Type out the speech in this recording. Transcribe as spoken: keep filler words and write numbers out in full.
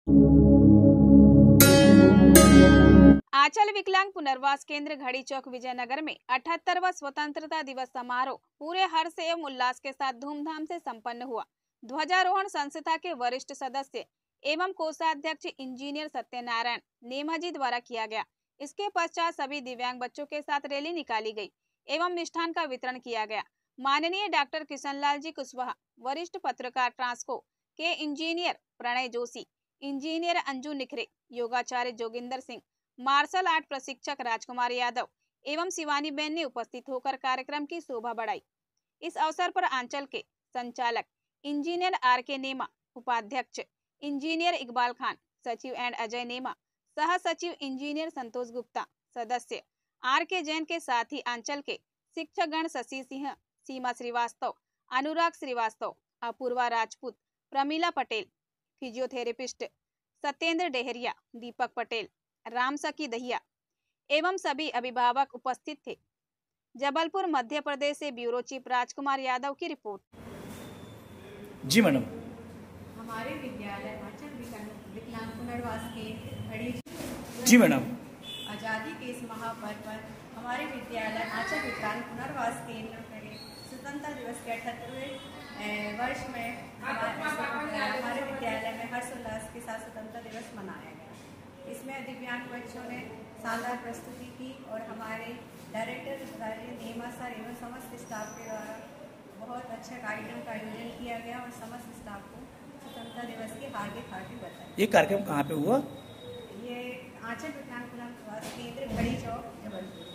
आंचल विकलांग पुनर्वास केंद्र घड़ी चौक विजयनगर में अठहत्तरवां स्वतंत्रता दिवस समारोह पूरे हर्ष एवं उल्लास के साथ धूमधाम से संपन्न हुआ। ध्वजारोहण संस्था के वरिष्ठ सदस्य एवं कोषाध्यक्ष इंजीनियर सत्यनारायण नेमाजी द्वारा किया गया। इसके पश्चात सभी दिव्यांग बच्चों के साथ रैली निकाली गई एवं मिष्ठान का वितरण किया गया। माननीय डॉक्टर किशनलाल जी कुशवाहा, वरिष्ठ पत्रकार ट्रांसको के इंजीनियर प्रणय जोशी, इंजीनियर अंजू निखरे, योगाचार्य जोगिंदर सिंह, मार्शल आर्ट प्रशिक्षक राजकुमार यादव एवं शिवानी बेन ने उपस्थित होकर कार्यक्रम की शोभा बढ़ाई। इस अवसर पर आंचल के संचालक इंजीनियर आर के नेमा, उपाध्यक्ष इंजीनियर इकबाल खान, सचिव एंड अजय नेमा, सह सचिव इंजीनियर संतोष गुप्ता, सदस्य आर के जैन के साथ ही आंचल के शिक्षकगण शशि सिंह, सीमा श्रीवास्तव, अनुराग श्रीवास्तव, अपूर्वा राजपूत, प्रमीला पटेल, फिजियोथेरेपिस्ट सत्येंद्र डेहरिया, दीपक पटेल, राम सखी दहिया एवं सभी अभिभावक उपस्थित थे। जबलपुर मध्य प्रदेश से ब्यूरो चीफ राजकुमार यादव की रिपोर्ट। जी मैडम। हमारे विद्यालय आंचल विकलांग पुनर्वास केंद्र घड़ी जी मैडम। आज़ादी के इस महापर्व पर हमारे विद्यालय आंचल विकलांग पुनर्वास केंद्र घड़ी स्वतंत्रता दिवस के अठहत्तरवें वर्ष में हमारे विद्यालय में हर्षोल्लास के साथ स्वतंत्रता दिवस मनाया गया। इसमें दिव्यांग बच्चों ने शानदार प्रस्तुति की और हमारे डायरेक्टर नेमा सर एवं समस्त स्टाफ के द्वारा बहुत अच्छा कार्यक्रम का आयोजन किया गया और समस्त स्टाफ को स्वतंत्रता दिवस की हार्दिक हार्दिक बधाई। ये कार्यक्रम कहाँ पे हुआ? ये आंचल विकलांग पुनर्वास केंद्र घड़ी चौक जबलपुर।